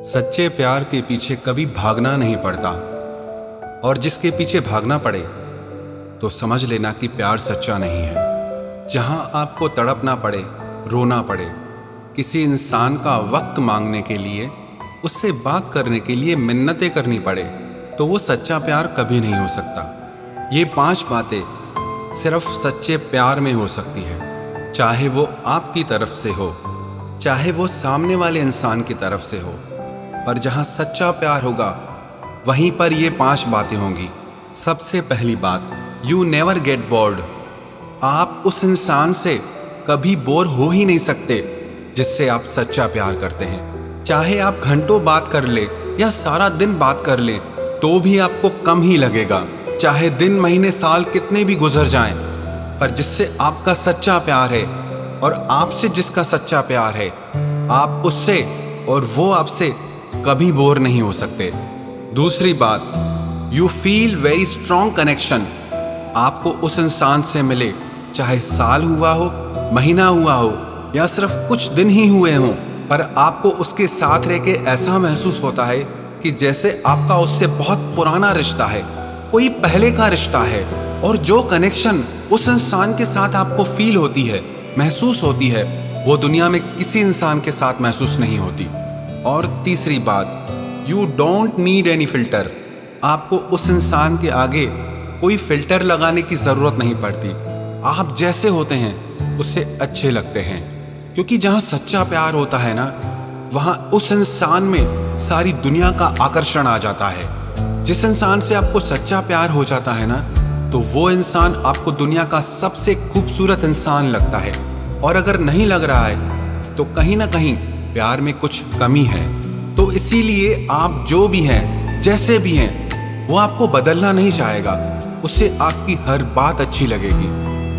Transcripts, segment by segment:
सच्चे प्यार के पीछे कभी भागना नहीं पड़ता, और जिसके पीछे भागना पड़े तो समझ लेना कि प्यार सच्चा नहीं है। जहां आपको तड़पना पड़े, रोना पड़े, किसी इंसान का वक्त मांगने के लिए, उससे बात करने के लिए मिन्नतें करनी पड़े, तो वो सच्चा प्यार कभी नहीं हो सकता। ये 5 बातें सिर्फ सच्चे प्यार में हो सकती है, चाहे वो आपकी तरफ से हो, चाहे वो सामने वाले इंसान की तरफ से हो। पर जहां सच्चा प्यार होगा वहीं पर ये 5 बातें होंगी। सबसे पहली बात, यू नेवर गेट बोर्ड। आप उस इंसान से कभी बोर हो ही नहीं सकते जिससे आप सच्चा प्यार करते हैं। चाहे आप घंटों बात कर ले या सारा दिन बात कर ले तो भी आपको कम ही लगेगा। चाहे दिन, महीने, साल कितने भी गुजर जाएं, पर जिससे आपका सच्चा प्यार है और आपसे जिसका सच्चा प्यार है, आप उससे और वो आपसे कभी बोर नहीं हो सकते। दूसरी बात, you feel very strong connection. आपको उस इंसान से मिले, चाहे साल हुआ हो, महीना हुआ हो या सिर्फ कुछ दिन ही हुए हों, पर आपको उसके साथ रह के ऐसा महसूस होता है कि जैसे आपका उससे बहुत पुराना रिश्ता है, कोई पहले का रिश्ता है। और जो कनेक्शन उस इंसान के साथ आपको फील होती है, महसूस होती है, वो दुनिया में किसी इंसान के साथ महसूस नहीं होती। और तीसरी बात, you don't need any filter. आपको उस इंसान के आगे कोई फिल्टर लगाने की ज़रूरत नहीं पड़ती। आप जैसे होते हैं उससे अच्छे लगते हैं, क्योंकि जहाँ सच्चा प्यार होता है ना, वहाँ उस इंसान में सारी दुनिया का आकर्षण आ जाता है। जिस इंसान से आपको सच्चा प्यार हो जाता है ना, तो वो इंसान आपको दुनिया का सबसे खूबसूरत इंसान लगता है। और अगर नहीं लग रहा है तो कहीं ना कहीं प्यार में कुछ कमी है। तो इसीलिए आप जो भी हैं, जैसे भी हैं, वो आपको बदलना नहीं चाहेगा। उससे आपकी हर बात अच्छी लगेगी।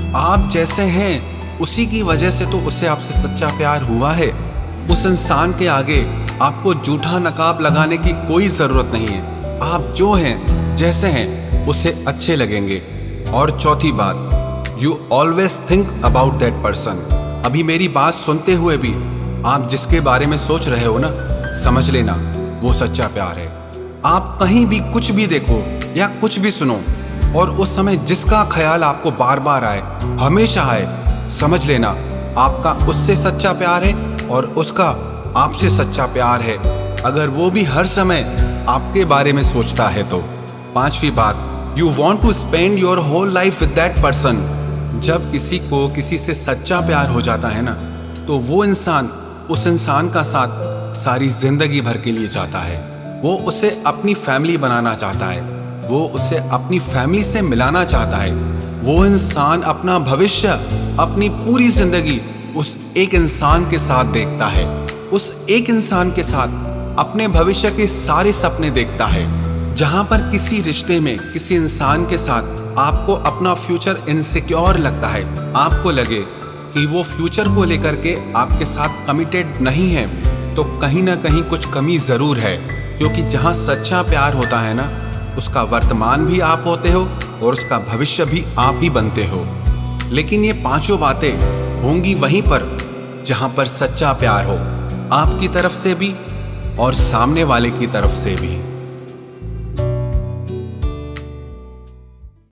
आप जैसे हैं उसी की वजह से तो उससे आपसे सच्चा प्यार हुआ है। उस इंसान के आगे आपको झूठा नकाब लगाने की कोई ज़रूरत नहीं है। आप जो हैं, जैसे हैं, उससे अच्छे लगेंगे। और चौथी बात, you always think about that person. अभी मेरी बात सुनते हुए भी आप जिसके बारे में सोच रहे हो ना, समझ लेना वो सच्चा प्यार है। आप कहीं भी कुछ भी देखो या कुछ भी सुनो और उस समय जिसका ख्याल आपको बार बार आए, हमेशा आए, समझ लेना आपका उससे सच्चा प्यार है और उसका आपसे सच्चा प्यार है, अगर वो भी हर समय आपके बारे में सोचता है तो। 5वीं बात, you want to spend your whole life with that person. जब किसी को किसी से सच्चा प्यार हो जाता है ना, तो वो इंसान उस इंसान का साथ सारी जिंदगी भर के लिए चाहता है। वो उसे अपनी फैमिली बनाना चाहता है, वो उसे अपनी फैमिली से मिलाना चाहता है। वो इंसान अपना भविष्य, अपनी पूरी जिंदगी उस एक इंसान के साथ देखता है। उस एक इंसान के साथ अपने भविष्य के सारे सपने देखता है। जहां पर किसी रिश्ते में किसी इंसान के साथ आपको अपना फ्यूचर इनसिक्योर लगता है, आपको लगे कि वो फ्यूचर को लेकर के आपके साथ कमिटेड नहीं है, तो कहीं ना कहीं कुछ कमी ज़रूर है। क्योंकि जहां सच्चा प्यार होता है ना, उसका वर्तमान भी आप होते हो और उसका भविष्य भी आप ही बनते हो। लेकिन ये 5 बातें होंगी वहीं पर जहां पर सच्चा प्यार हो, आपकी तरफ से भी और सामने वाले की तरफ से भी।